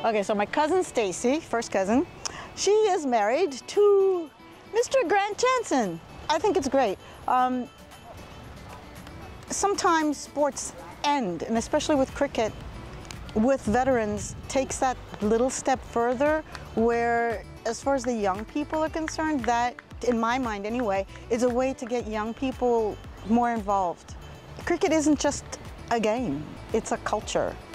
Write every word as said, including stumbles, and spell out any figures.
Okay, so my cousin Stacy, first cousin, she is married to Mister Grant Jansen. I think it's great. Um, sometimes sports end, and especially with cricket, with veterans, takes that little step further where, as far as the young people are concerned, that, in my mind anyway, is a way to get young people more involved. Cricket isn't just a game, it's a culture.